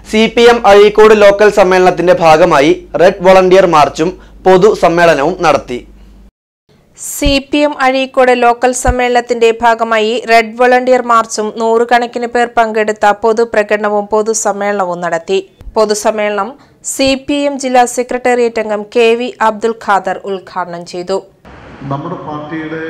CPM Azhikode local സമ്മേളനത്തിന്റെ ഭാഗമായി red volunteer മാർച്ചും പൊതുസമ്മേളനവും നടത്തി. CPM അഴീക്കോട് ലോക്കൽ സമ്മേളനത്തിന്റെ ഭാഗമായി റെഡ് വോളണ്ടിയർ മാർച്ചും 100 കണക്കിന് പേർ പങ്കെടുത്ത പൊതുപ്രകടനവും പൊതുസമ്മേളനവും നടത്തി. പൊതുസമ്മേളനം CPM ജില്ലാ സെക്രട്ടേറിയറ്റ് അംഗം KV അബ്ദുൽ ഖാദർ ഉദ്ഘാടനം ചെയ്തു. നമ്മുടെ പാർട്ടിയുടെ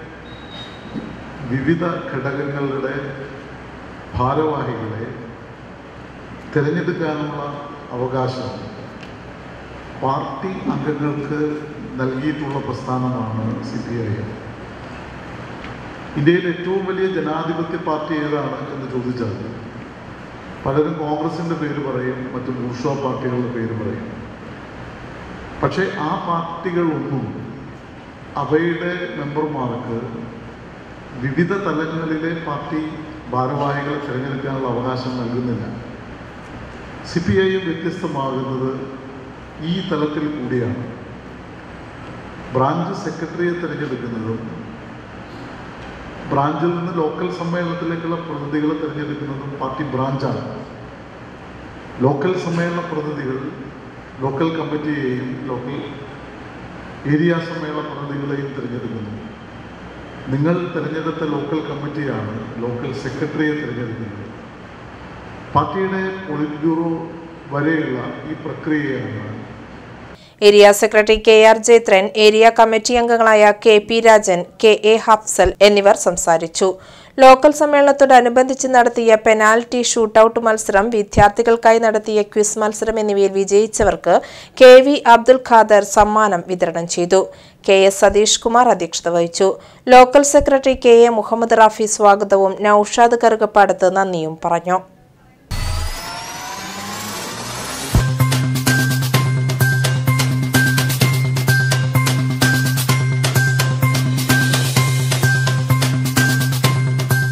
വിവിധ ഘടകങ്ങളുടെ ഭാരവാഹികളെ തിരഞ്ഞെടുക്കാനുള്ള അവകാശം പാർട്ടി അംഗങ്ങൾക്ക് നൽകിയിട്ടുള്ള പ്രസ്ഥാനമാണ് CPIM. ഇന്ത്യയിലെ ഏറ്റവും വലിയ ജനാധിപത്യ പാർട്ടി ഏതാണ് എന്ന് ചോദിച്ചാൽ പലരും കോൺഗ്രസിൻ്റെ പേര് പറയും, മറ്റു ബൂർഷ്വാ പാർട്ടികളുടെ പേര് പറയും. പക്ഷേ ആ പാർട്ടികളൊന്നും അവയുടെ മെമ്പർമാർക്ക് വിവിധ തലങ്ങളിലെ പാർട്ടി ഭാരവാഹികളെ തിരഞ്ഞെടുക്കാനുള്ള അവകാശം നൽകുന്നില്ല. CPIM വ്യത്യസ്തമാകുന്നത് ഈ തലത്തിൽ കൂടിയാണ്. ബ്രാഞ്ച് സെക്രട്ടറിയെ തിരഞ്ഞെടുക്കുന്നതും ബ്രാഞ്ചിൽ നിന്ന് ലോക്കൽ സമ്മേളനത്തിലേക്കുള്ള പ്രതിനിധികളെ തിരഞ്ഞെടുക്കുന്നതും പാർട്ടി ബ്രാഞ്ചാണ്. ലോക്കൽ സമ്മേളന പ്രതിനിധികൾ ലോക്കൽ കമ്മിറ്റിയെയും ലോക്കൽ ഏരിയ സമ്മേളന പ്രതിനിധികളെയും തിരഞ്ഞെടുക്കുന്നു. നിങ്ങൾ തിരഞ്ഞെടുത്ത ലോക്കൽ കമ്മിറ്റിയാണ് ലോക്കൽ സെക്രട്ടറിയെ തിരഞ്ഞെടുക്കുന്നത്. പാർട്ടിയുടെ പോളിറ്റ് ബ്യൂറോ വരെയുള്ള ഈ പ്രക്രിയയാണ്. Area secretary KR Jayathran, area committee അംഗങ്ങളായ KP രാജൻ, KA ഹഫ്സൽ എന്നിവർ സംസാരിച്ചു. ലോക്കൽ സമ്മേളനത്തോടനുബന്ധിച്ച് നടത്തിയ പെനാൽറ്റി ഷൂട്ടൌട്ട് മത്സരം, വിദ്യാർത്ഥികൾക്കായി നടത്തിയ ക്വിസ് മത്സരം എന്നിവയിൽ വിജയിച്ചവർക്ക് KV അബ്ദുൽ ഖാദർ സമ്മാനം വിതരണം ചെയ്തു. KS സതീഷ് കുമാർ അധ്യക്ഷത വഹിച്ചു. Local secretary KA Muhammad Rafi സ്വാഗതവും നൌഷാദ് കറുകപ്പാടത്ത് നന്ദിയും പറഞ്ഞു.